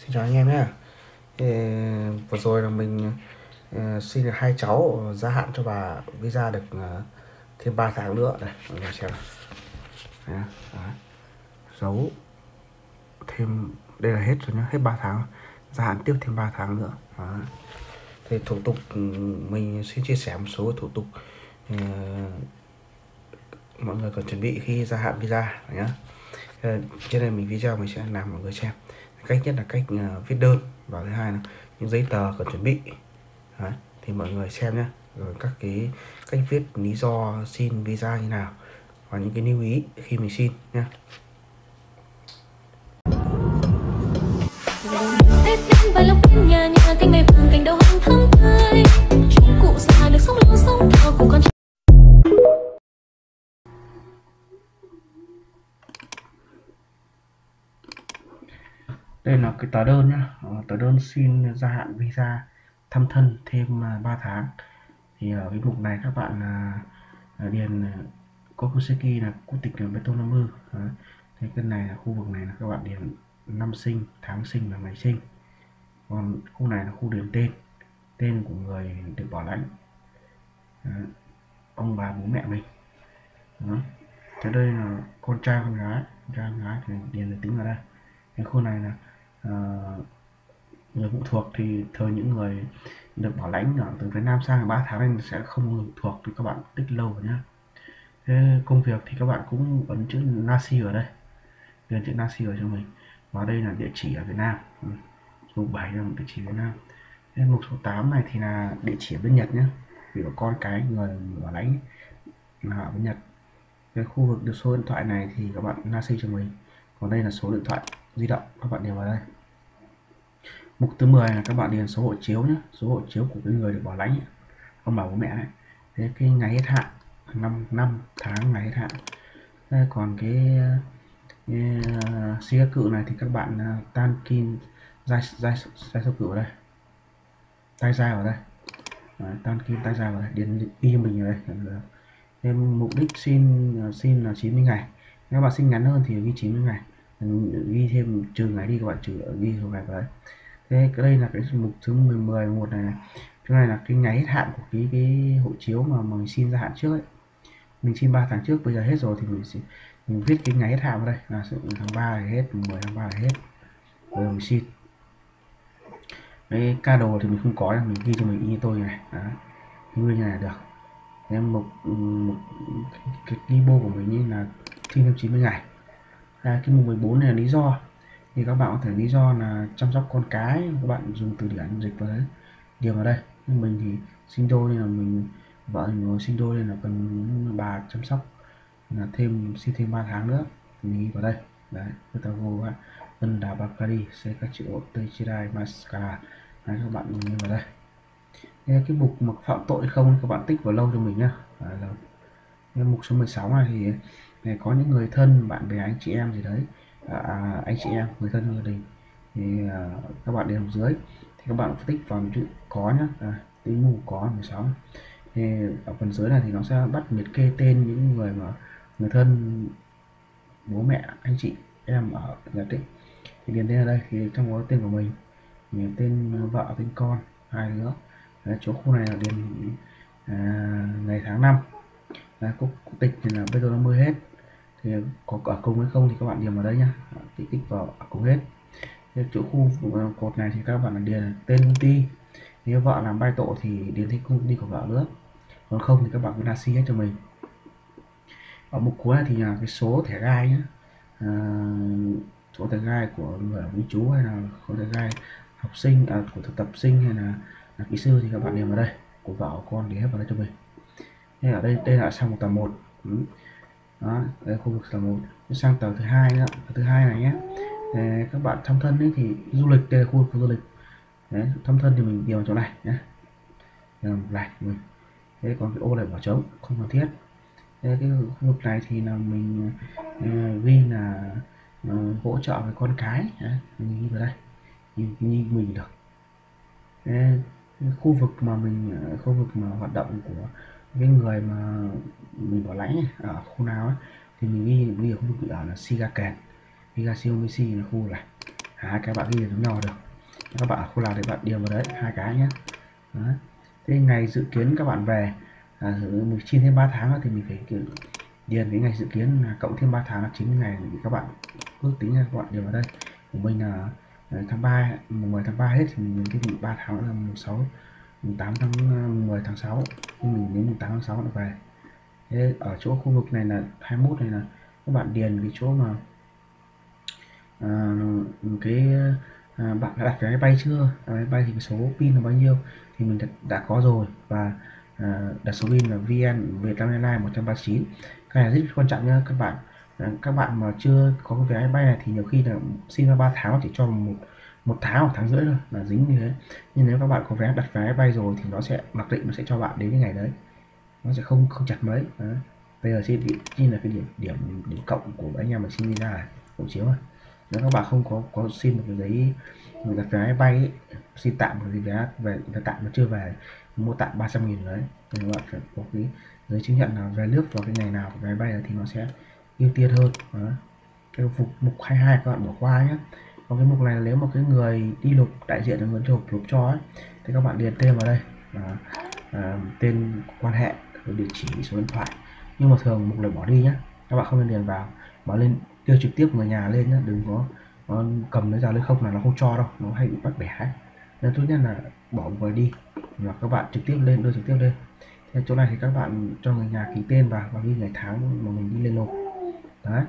Xin chào anh em nhé. Vừa rồi là mình xin được hai cháu gia hạn cho bà visa được thêm 3 tháng nữa đây mọi người xem. Đấy, đấy. Dấu thêm đây là hết rồi nhá, hết 3 tháng gia hạn tiếp thêm 3 tháng nữa. Đấy. Thì thủ tục mình xin chia sẻ một số thủ tục ờ, mọi người cần chuẩn bị khi gia hạn visa nhé. Trên đây mình video mình sẽ làm mọi người xem. Cách nhất là cách viết đơn, và thứ hai là những giấy tờ cần chuẩn bị. Đấy, thì mọi người xem nhé, rồi các cái cách viết lý do xin visa như nào và những cái lưu ý khi mình xin nhé. Tết đến vài lộc bên nhà nhà cánh mây vàng cành đào hồng thắm tươi, chúc cụ già được sống lâu sống thọ cùng con. Đây là cái tờ đơn nhá, tờ đơn xin gia hạn visa thăm thân thêm 3 tháng. Thì ở cái mục này các bạn điền Kokoseki là quốc tịch là Vietnam. Thế cái này là khu vực này là các bạn điền năm sinh, tháng sinh và ngày sinh. Còn khu này là khu điền tên của người được bảo lãnh, ông bà bố mẹ mình. Đó. Thế đây là con trai con gái thì điền được tính vào đây. Cái khu này là người phụ thuộc, thì thường những người được bảo lãnh ở từ Việt Nam sang 3 tháng nên sẽ không người phụ thuộc, thì các bạn tích lâu rồi nhá. Thế công việc thì các bạn cũng ấn chữ Nasi ở đây, điền chữ Nasi ở cho mình. Và đây là địa chỉ ở Việt Nam, số 7 là địa chỉ Việt Nam. Thế mục số 8 này thì là địa chỉ ở bên Nhật nhé, vì có con cái người bảo lãnh là ở bên Nhật. Cái khu vực được số điện thoại này thì các bạn Nasi cho mình, còn đây là số điện thoại di động, các bạn điền vào đây. Mục thứ 10 là các bạn điền số hộ chiếu nhé, số hộ chiếu của cái người được bảo lãnh, ông bà bố mẹ này. Thế cái ngày hết hạn, năm tháng ngày hết hạn. Đây, còn cái si cự này thì các bạn tan kim dai số cự vào đây, tay dai vào đây. Đấy, tan kim tay dai vào đây, điền y mình ở đây. Thêm mục đích xin là 90 ngày. Nếu bạn xin ngắn hơn thì ghi 90 ngày, ghi thêm trừ ngày đi, các bạn ghi số ngày vào đấy. Thế cái đây là cái mục thứ 11 này, cái này là cái ngày hết hạn của cái hộ chiếu mà mình xin gia hạn trước ấy. Mình xin 3 tháng trước, bây giờ hết rồi thì mình viết cái ngày hết hạn vào đây là tháng 3 là hết, 10 tháng 3 là hết, rồi mình xin. Cái ca đồ thì mình không có, mình ghi cho mình y như tôi này, như này là được. Em một cái Libo của mình như là thi thêm 90 ngày. Cái mục 14 này là lý do, thì các bạn có thể lý do là chăm sóc con cái, các bạn dùng từ điển dịch vào đấy, điền vào đây. Nhưng mình thì sinh đôi nên là mình vợ mình sinh đôi nên là cần bà chăm sóc, là xin thêm 3 tháng nữa, mình ghi vào đây. Đấy, Petago Vân Đà Bakari Sekachi Otechidai Mascara. Đấy, các bạn nhìn vào đây. Cái mục mà phạm tội không các bạn tích vào lâu cho mình nhá. Cái mục số 16 này thì có những người thân, bạn bè, anh chị em gì đấy, anh chị em, người thân gia đình thì các bạn điền dưới, thì các bạn tích vào chữ có nhá, tính mục có 16. Thì ở phần dưới này thì nó sẽ bắt liệt kê tên những người mà người thân, bố mẹ, anh chị em ở Nhật ấy, thì điền tên ở đây. Thì trong đó tên của mình tên vợ, tên con, hai đứa. Đấy, chỗ khu này là điền ngày tháng năm. Quốc tịch thì là bây giờ nó mới hết, thì có ở cùng hay không thì các bạn điền vào đây nhá, tích vào ở cùng hết. Thế chỗ khu cột này thì các bạn là điền tên công ty, nếu vợ làm bay tổ thì điền tên công ty của vợ nữa, còn không thì các bạn cứ nasi hết cho mình. Ở mục cuối này thì là cái số thẻ gai nhé, số thẻ gai của người ở chú, hay là số thẻ gai học sinh, của thực tập sinh, hay là kỹ sư thì các bạn điền vào đây, của vợ của con điền hết vào đây cho mình. Thế ở đây là sang một tờ 1. Đó, đây khu vực tờ 1. Sang tờ thứ hai nữa, tờ thứ hai này nhé. Các bạn thăm thân ấy thì du lịch, đây là khu vực du lịch. Đấy, thăm thân thì mình điền chỗ này nhé, này mình. Thế còn cái ô này bỏ trống, không cần thiết. Thế cái khu vực này thì là mình ghi là hỗ trợ với con cái, mình ghi vào đây, như mình được. Khu vực mà khu vực mà hoạt động của cái người mà mình bảo lãnh ở khu nào ấy, thì mình ghi ở khu vực ở là Shigaken, Higashiomishi là khu này, hai cái bạn ghi giống nhau được, các bạn không làm thì bạn điền vào đấy hai cái nhé. Đấy. Thế ngày dự kiến các bạn về mình chia thêm 3 tháng thì mình phải điền cái ngày dự kiến là cộng thêm 3 tháng là 90 ngày thì các bạn ước tính là các bạn điền vào đây. Của mình là tháng 3 mùng 10 tháng 3 hết thì mình cái 3 tháng là mùng 6 mùng 8 tháng 10 tháng 6 nhưng mình đến mùng 8 tháng 6 là về. Thế ở chỗ khu vực này là 21 này là các bạn điền cái chỗ mà cái bạn đã đặt vé máy bay chưa, máy bay thì cái số pin là bao nhiêu thì mình đã có rồi, và đặt số pin là VN Vietnam Airlines 139. Cái này rất quan trọng nhá các bạn. Các bạn mà chưa có cái vé máy bay này thì nhiều khi là xin ra 3 tháng chỉ cho một tháng hoặc tháng rưỡi thôi là dính như thế. Nhưng nếu các bạn có vé đặt vé máy bay rồi thì nó sẽ mặc định nó sẽ cho bạn đến cái ngày đấy, nó sẽ không chặt mấy. Đấy. Bây giờ xin là cái điểm cộng của anh em mà xin visa này, hộ chiếu này. Nếu các bạn không có xin một cái giấy đặt vé máy bay ấy, xin tạm một cái vé về tạm nó chưa về, mua tạm 300.000 đấy thì các bạn phải có cái giấy chứng nhận là về nước vào cái ngày nào của vé máy bay thì nó sẽ ưu tiên hơn. Đó. Cái mục 22 các bạn bỏ qua nhé. Còn cái mục này là nếu mà cái người đi nộp, đại diện là người nộp cho ấy, thì các bạn điền tên vào đây, tên, quan hệ, địa chỉ, số điện thoại. Nhưng mà thường mục này bỏ đi nhé, các bạn không nên điền vào, bỏ lên kêu trực tiếp người nhà lên nhé, đừng có cầm lấy ra lên không là nó không cho đâu, nó hay bị bắt bẻ ấy. Nên tốt nhất là bỏ người đi và các bạn trực tiếp lên, đưa trực tiếp lên. Thế chỗ này thì các bạn cho người nhà ký tên vào và ghi ngày tháng mà mình đi lên nộp. Đấy.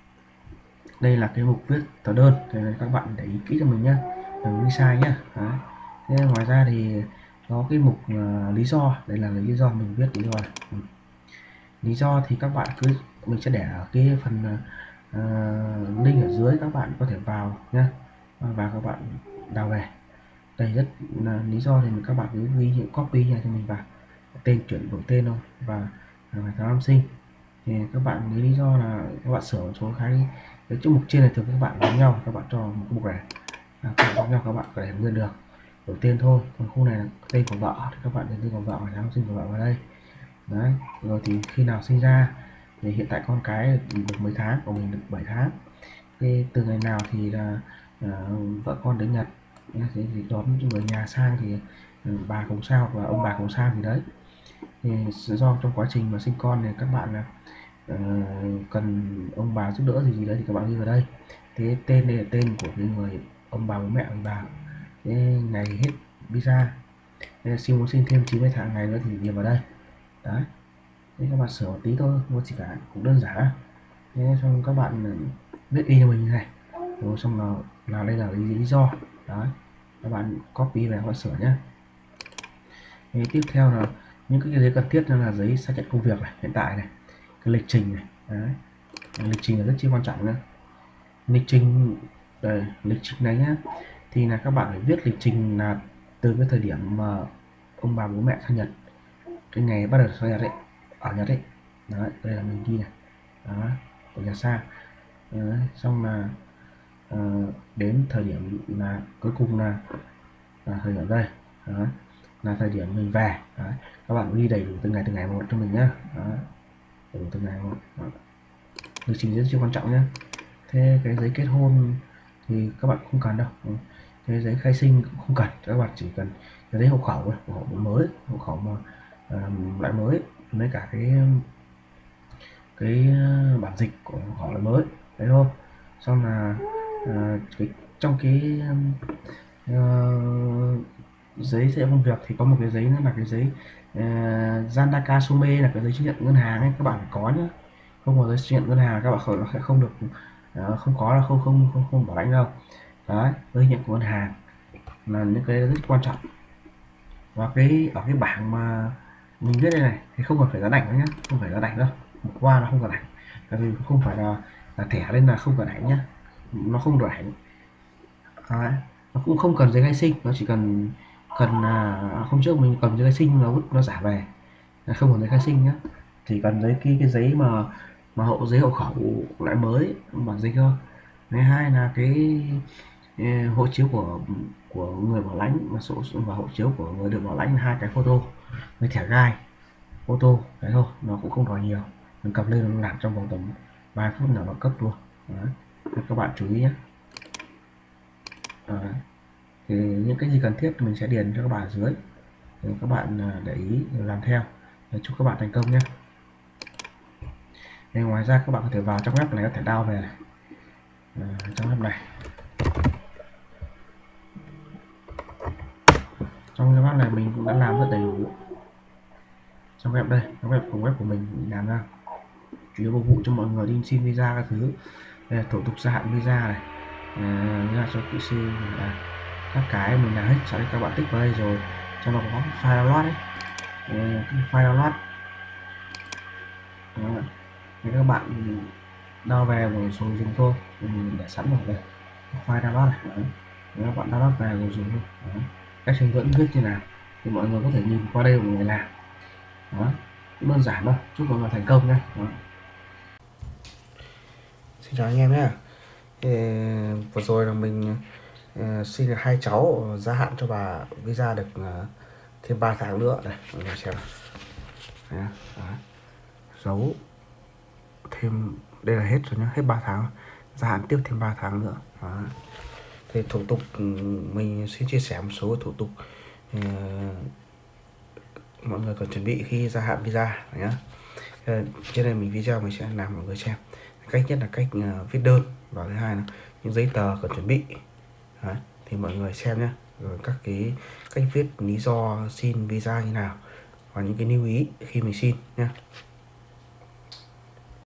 Đây là cái mục viết tờ đơn, thì các bạn để ý kỹ cho mình nhé, đừng ghi sai nhé. Đấy. Thế ngoài ra thì có cái mục lý do, đây là lý do mình viết lý do này. Lý do thì các bạn cứ, mình sẽ để ở cái phần link ở dưới, các bạn có thể vào nhé, và các bạn đào về. Đây rất là lý do thì các bạn cứ ghi những copy này cho mình vào, tên, chuyển đổi tên thôi, và ngày tháng năm sinh. Thì các bạn lý do là các bạn sửa một số cái chữ mục trên này thường các bạn giống nhau, các bạn cho một mục này các bạn giống nhau, các bạn có thể nguyên được đổi tên thôi. Còn khu này là tên của vợ thì các bạn điền tên của vợ, ngày tháng năm sinh của vợ vào đây. Đấy. Rồi thì khi nào sinh ra thì hiện tại con cái được mấy tháng, của mình được 7 tháng. Thì từ ngày nào thì là vợ con đến Nhật thì đón người nhà sang thì bà cùng sang hoặc là ông bà cùng sang thì đấy. Thì do trong quá trình mà sinh con thì các bạn là cần ông bà giúp đỡ gì đấy thì các bạn ghi vào đây. Thế tên đây là tên của cái người ông bà bố mẹ ông bà. Thế ngày hết visa, muốn xin thêm 90 tháng ngày nữa thì điền vào đây. Đấy. Thế các bạn sửa một tí thôi, không có gì cả, cũng đơn giản. Thế xong các bạn viết y cho mình như này, rồi xong là đây là lý do. Đấy. Các bạn copy về các bạn sửa nhé. Thế tiếp theo là những cái giấy cần thiết là giấy xác nhận công việc này, hiện tại này, cái lịch trình này. Đấy. Lịch trình là rất chi quan trọng nữa. Lịch trình đây, lịch trình này nhá, thì là các bạn phải viết lịch trình là từ cái thời điểm mà ông bà bố mẹ sang Nhật, cái ngày bắt đầu sang Nhật đấy, ở Nhật đấy. Đấy, đây là mình ghi này. Đó, của Nhật sang. Đấy, xong là đến thời điểm là cuối cùng là thời điểm đây. Đó, là thời điểm mình về. Đấy, các bạn ghi đầy đủ từng ngày một cho mình nhá. Đó, đầy đủ từng ngày một. Đó. Lịch trình rất quan trọng nhé. Thế cái giấy kết hôn thì các bạn không cần đâu, cái giấy khai sinh cũng không cần, các bạn chỉ cần cái giấy hộ khẩu mới, hộ khẩu mà loại mới, với cả cái bản dịch của hộ khẩu loại mới đấy thôi. Xong là trong cái giấy sẽ công việc thì có một cái giấy nữa là cái giấy Zanaka Some, là cái giấy chứng nhận ngân hàng ấy, các bạn phải có nhé. Không có giấy chứng nhận ngân hàng các bạn sẽ không được, không có là không bảo lãnh đâu. Đấy, giấy nhận của ngân hàng là những cái rất quan trọng. Và ở cái bảng mà mình viết đây này thì không cần phải dán ảnh nữa nhé, không phải dán ảnh đâu, một qua là không cần ảnh, tại vì không phải là thẻ lên là không cần ảnh nhá, nó không được ảnh. Đấy. Nó cũng không cần giấy khai sinh, nó chỉ cần hôm trước mình cầm giấy khai sinh nó vứt nó giả về, không cần giấy khai sinh nhá, chỉ cần cái giấy mà giấy hộ khẩu loại mới bản dịch thôi. Thứ hai là cái hộ chiếu của người bảo lãnh và hộ chiếu của người được bảo lãnh, hai cái photo với thẻ gai photo đấy thôi, nó cũng không đòi nhiều, mình cầm lên nó làm trong vòng tầm 3 phút là nó cấp luôn. Đấy. Các bạn chú ý nhé. Đấy. Thì những cái gì cần thiết thì mình sẽ điền cho các bạn ở dưới, thì các bạn để ý làm theo. Chúc các bạn thành công nhé. Thì ngoài ra các bạn có thể vào trong web này, có thể download về này. Trong web này, trong cái web này mình cũng đã làm rất đầy đủ. Trong web đây, trong web của mình làm ra chủ yếu phục vụ cho mọi người đi xin visa các thứ. Đây là thủ tục gia hạn visa này, visa cho kỹ sư, các cái mình làm hết. Sau đây các bạn tích vào đây rồi, trong đó có file download đấy, file download. Đó. Thì các bạn download về rồi dùng thôi, mình để sẵn rồi đây file download này. Đó. Các bạn download về rồi dùng thôi. Đó. Cách hướng dẫn viết như nào thì mọi người có thể nhìn qua đây của người làm. Đó, cũng đơn giản thôi. Chúc mọi người thành công nhé. Xin chào anh em nhé. Vừa rồi là mình xin được 2 cháu gia hạn cho bà visa được thêm 3 tháng nữa. Đây mọi người xem. Đấy, dấu thêm, đây là hết rồi nhá, hết 3 tháng, gia hạn tiếp thêm 3 tháng nữa. Đó. Thì thủ tục mình xin chia sẻ một số thủ tục mọi người cần chuẩn bị khi gia hạn visa nhé. Trên đây mình video mình sẽ làm mọi người xem. Cách nhất là cách viết đơn, và thứ hai là những giấy tờ cần chuẩn bị. Đấy, thì mọi người xem nhé. Rồi các cái cách viết lý do xin visa như nào, và những cái lưu ý khi mình xin nhé.